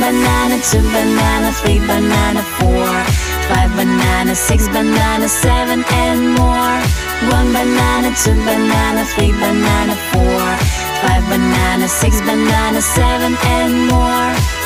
banana, 2 banana, 3 banana, 4, 5 banana, 6 banana, 7 and more. 1 banana, 2 banana, 3 banana, 4, 5 banana, 6 banana, 7 and more.